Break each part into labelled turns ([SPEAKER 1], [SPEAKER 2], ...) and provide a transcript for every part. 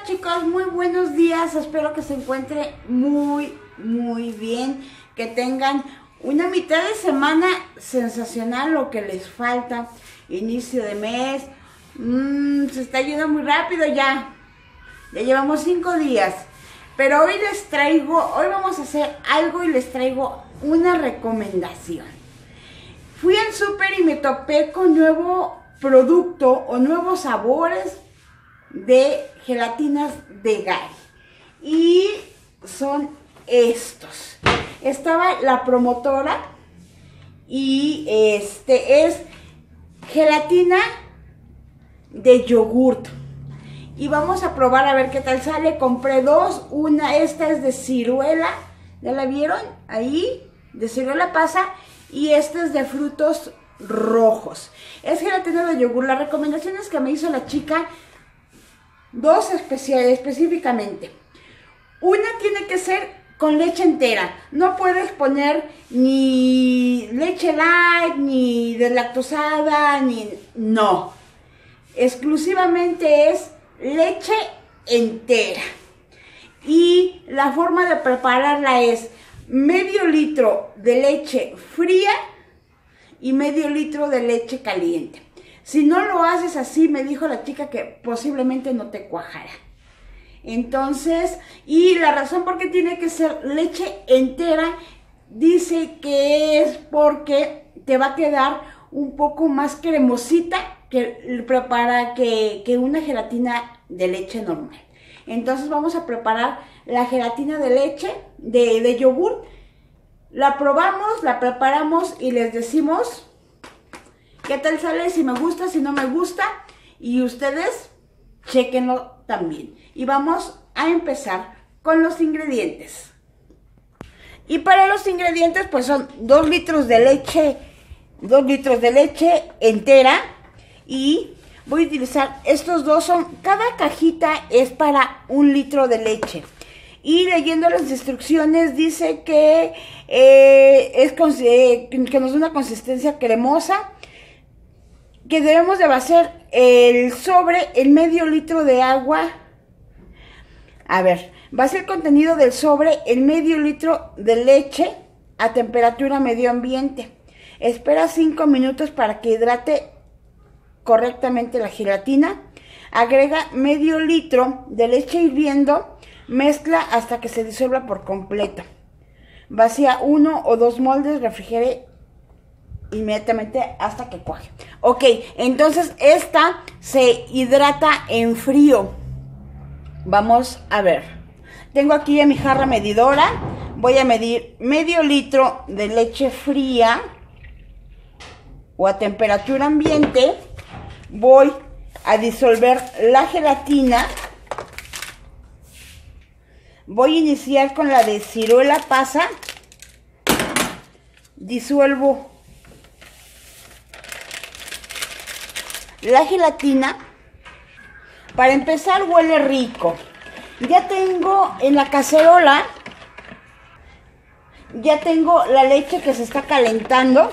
[SPEAKER 1] chicos, muy buenos días, espero que se encuentre muy bien, que tengan una mitad de semana sensacional, lo que les falta, inicio de mes, se está yendo muy rápido ya llevamos 5 días, pero hoy vamos a hacer algo y les traigo una recomendación. Fui al súper y me topé con nuevo producto o nuevos sabores de gelatinas de Gary. Y son estos. Estaba la promotora y es gelatina de yogurt. Y vamos a probar a ver qué tal sale. Compré dos. Esta es de ciruela. ¿Ya la vieron? Ahí. De ciruela pasa. Y esta es de frutos rojos. Es gelatina de yogur. Las recomendaciones que me hizo la chica, dos específicamente. Una tiene que ser con leche entera. No puedes poner ni leche light, ni deslactosada, no. Exclusivamente es leche entera. Y la forma de prepararla es medio litro de leche fría y medio litro de leche caliente. Si no lo haces así, me dijo la chica que posiblemente no te cuajará. Entonces, y la razón por qué tiene que ser leche entera, dice que es porque te va a quedar un poco más cremosita que una gelatina de leche normal. Entonces vamos a preparar la gelatina de leche, de yogur. La probamos, la preparamos y les decimos qué tal sale, si me gusta, si no me gusta. Y ustedes chequenlo también. Y vamos a empezar con los ingredientes. Y para los ingredientes pues son 2 litros de leche, 2 litros de leche entera. Y voy a utilizar estos dos, cada cajita es para 1 litro de leche. Y leyendo las instrucciones dice que, que nos da una consistencia cremosa, que debemos de vaciar el sobre en medio litro de agua. A ver, vaciar el contenido del sobre en medio litro de leche a temperatura medio ambiente. Espera 5 minutos para que hidrate correctamente la gelatina. Agrega medio litro de leche hirviendo. Mezcla hasta que se disuelva por completo. Vacía 1 o 2 moldes, refrigere inmediatamente hasta que cuaje. Ok, entonces esta se hidrata en frío. Vamos a ver. Tengo aquí ya mi jarra medidora. Voy a medir medio litro de leche fría o a temperatura ambiente. Voy a disolver la gelatina. Voy a iniciar con la de ciruela pasa. Disuelvo la gelatina. Para empezar, huele rico. Ya tengo en la cacerola, ya tengo la leche que se está calentando.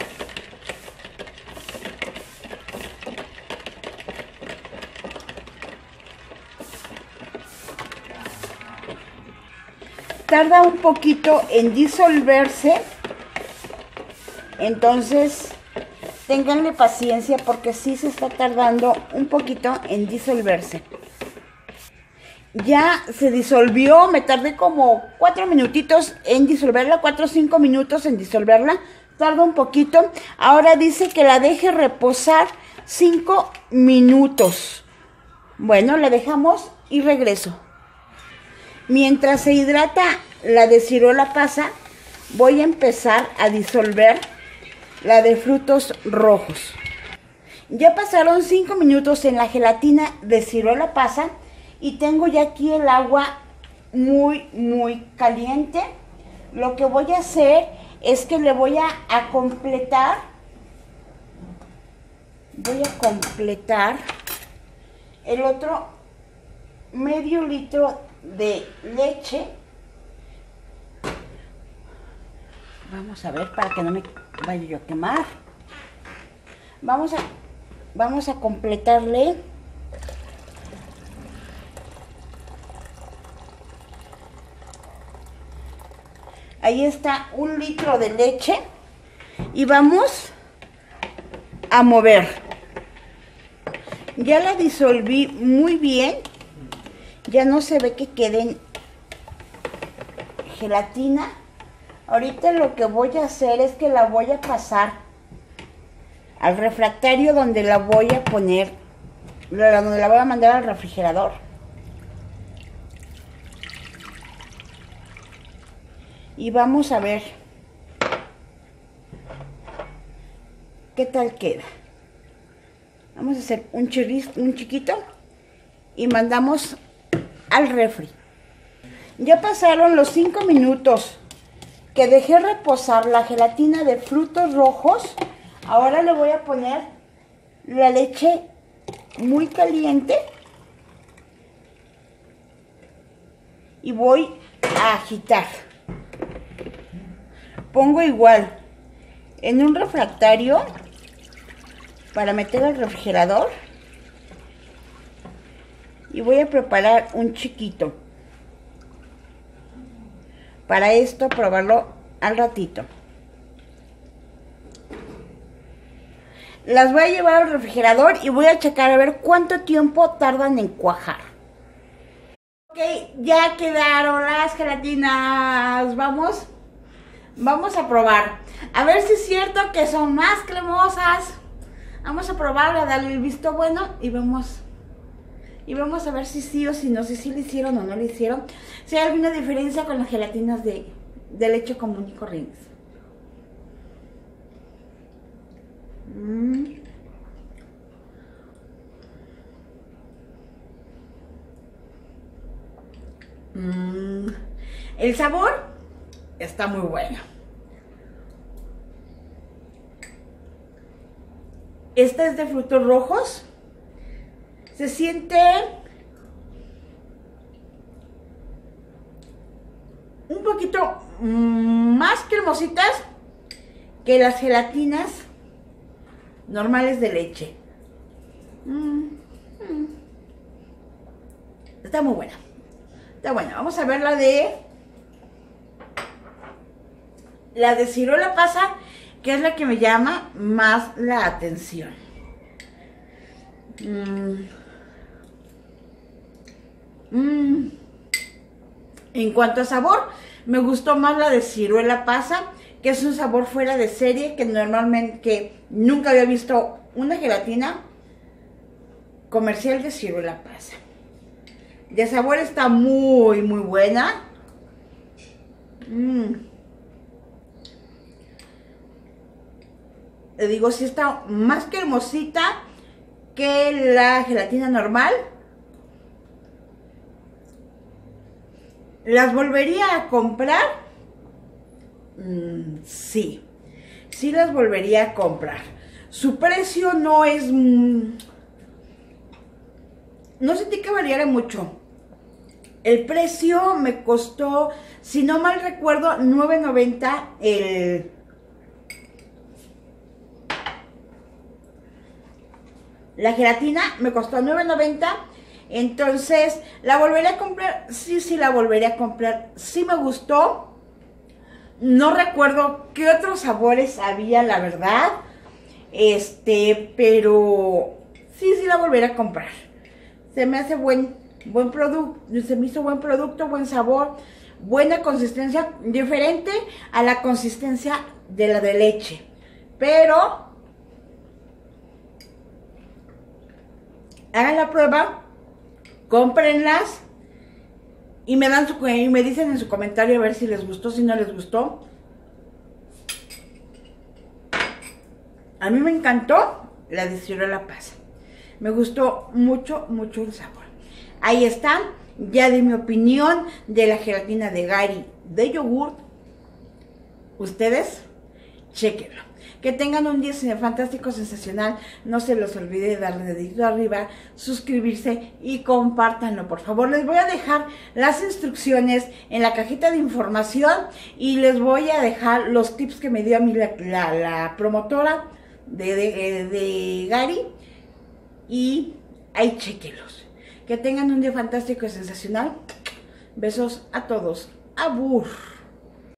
[SPEAKER 1] Tarda un poquito en disolverse, entonces ténganle paciencia porque sí se está tardando un poquito en disolverse. Ya se disolvió, me tardé como 4 minutitos en disolverla, 4 o 5 minutos en disolverla, tarda un poquito. Ahora dice que la deje reposar 5 minutos. Bueno, la dejamos y regreso. Mientras se hidrata la de ciruela pasa, voy a empezar a disolver la de frutos rojos. Ya pasaron 5 minutos en la gelatina de ciruela pasa y tengo ya aquí el agua muy caliente. Lo que voy a hacer es que le voy a completar. Voy a completar el otro medio litro de leche. Vamos a ver para que no me vaya yo a quemar. Vamos a completarle Ahí está 1 litro de leche. Y vamos a mover. Ya la disolví muy bien. Ya no se ve que queden gelatina. Ahorita lo que voy a hacer es que la voy a pasar al refractario donde la voy a poner, donde la voy a mandar al refrigerador. Y vamos a ver qué tal queda. Vamos a hacer un chiquito y mandamos al refri. Ya pasaron los 5 minutos que dejé reposar la gelatina de frutos rojos. Ahora le voy a poner la leche muy caliente y voy a agitar. Pongo igual en un refractario para meter al refrigerador y voy a preparar un chiquito para esto, probarlo al ratito. Las voy a llevar al refrigerador y voy a checar a ver cuánto tiempo tardan en cuajar. Ok, ya quedaron las gelatinas. Vamos a probar. A ver si es cierto que son más cremosas. Vamos a probarla, darle el visto bueno y vamos a ver si sí o si no, si sí le hicieron o no le hicieron. Si hay alguna diferencia con las gelatinas de leche común y corriente. El sabor está muy bueno. Esta es de frutos rojos. Se siente un poquito más cremositas que las gelatinas normales de leche. Está muy buena. Está buena. Vamos a ver la de ciruela pasa, que es la que me llama más la atención. En cuanto a sabor, me gustó más la de ciruela pasa, que es un sabor fuera de serie, que nunca había visto una gelatina comercial de ciruela pasa. De sabor está muy buena. Le digo, sí está más que hermosita que la gelatina normal. ¿Las volvería a comprar? Sí. Sí las volvería a comprar. Su precio no es... no sentí que valiera mucho. El precio me costó, si no mal recuerdo, $9.90 la gelatina me costó $9.90. Entonces, ¿la volveré a comprar? Sí, la volveré a comprar. Sí me gustó. No recuerdo qué otros sabores había, la verdad. Pero sí la volveré a comprar. Se me hace buen producto. Se me hizo buen producto, buen sabor, buena consistencia, diferente a la consistencia de la de leche. Pero hagan la prueba, cómprenlas y me dicen en su comentario a ver si les gustó, si no les gustó. A mí me encantó la de ciruela pasa. Me gustó mucho el sabor. Ahí está, ya di mi opinión de la gelatina de Gary de yogur. Ustedes, chequenlo. Que tengan un día fantástico, sensacional. No se los olvide darle dedito arriba, suscribirse y compártanlo, por favor. Les voy a dejar las instrucciones en la cajita de información y les voy a dejar los tips que me dio a mí la promotora de Gary. Y ahí chequenlos. Que tengan un día fantástico y sensacional. Besos a todos. Abur.